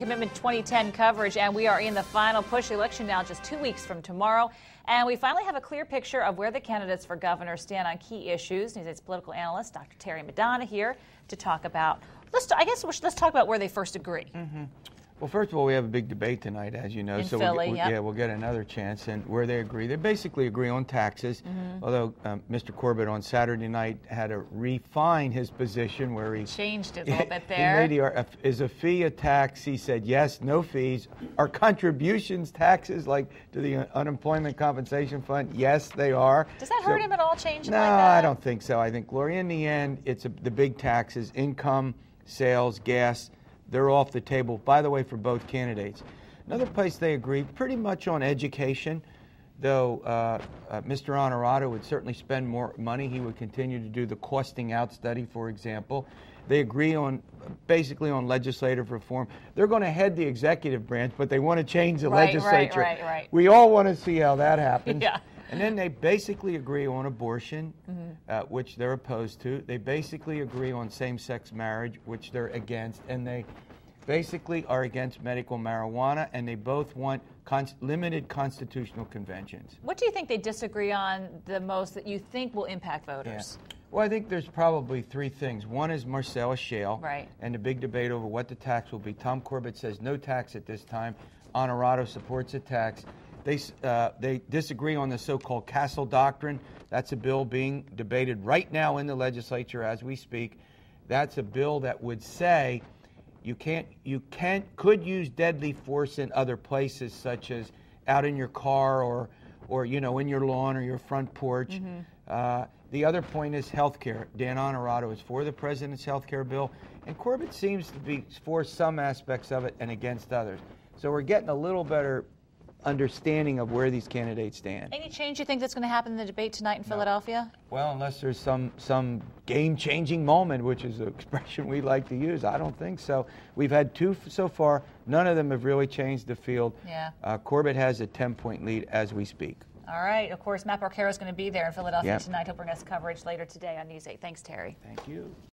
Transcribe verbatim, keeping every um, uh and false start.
Commitment twenty ten coverage, and we are in the final push election now, just two weeks from tomorrow. And we finally have a clear picture of where the candidates for governor stand on key issues. He's political analyst, Doctor Terry Madonna, here to talk about, let's, I guess let's talk about where they first agree. Mm-hmm. Well, first of all, we have a big debate tonight, as you know. In so Philly, we'll, we'll, yep. yeah, we'll get another chance. And where they agree, they basically agree on taxes. Mm-hmm. Although um, Mister Corbett on Saturday night had to refine his position, where he changed it a little bit there. He made the, is a fee a tax? He said yes, no fees. Are contributions taxes, like to the unemployment compensation fund? Yes, they are. Does that so, hurt him at all? Changing no, like that? I don't think so. I think, Gloria, in the end, it's a, the big taxes: income, sales, gas. They're off the table, by the way, for both candidates. Another place they agree pretty much on education, though uh, uh, Mister Honorado would certainly spend more money. He would continue to do the costing out study, for example. They agree on basically on legislative reform. They're going to head the executive branch, but they want to change the right, legislature. Right, right, right. We all want to see how that happens. Yeah. And then they basically agree on abortion, mm-hmm. uh, which they're opposed to. They basically agree on same-sex marriage, which they're against. And they basically are against medical marijuana, and they both want cons limited constitutional conventions. What do you think they disagree on the most that you think will impact voters? Yeah. Well, I think there's probably three things. One is Marcellus Shale, right, and the big debate over what the tax will be. Tom Corbett says no tax at this time. Honorado supports a tax. They, uh, they disagree on the so-called Castle Doctrine. That's a bill being debated right now in the legislature as we speak. That's a bill that would say you can't, you can't, could use deadly force in other places, such as out in your car or, or you know, in your lawn or your front porch. Mm-hmm. uh, the other point is health care. Dan Honorado is for the president's health care bill, and Corbett seems to be for some aspects of it and against others. So we're getting a little better understanding of where these candidates stand. Any change you think that's going to happen in the debate tonight in no. Philadelphia? Well, unless there's some some game-changing moment, which is an expression we like to use, I don't think so. We've had two so far. None of them have really changed the field. Yeah. Uh, Corbett has a ten-point lead as we speak. All right. Of course, Matt Barcaro is going to be there in Philadelphia yep. tonight. He'll bring us coverage later today on News eight. Thanks, Terry. Thank you.